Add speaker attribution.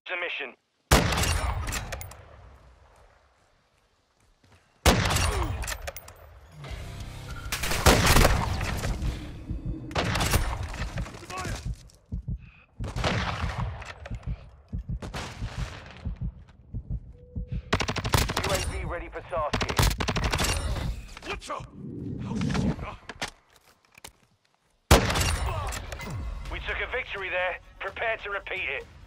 Speaker 1: The mission. UAV ready for tasking.
Speaker 2: What's up?
Speaker 1: We took a victory there. Prepare to repeat it.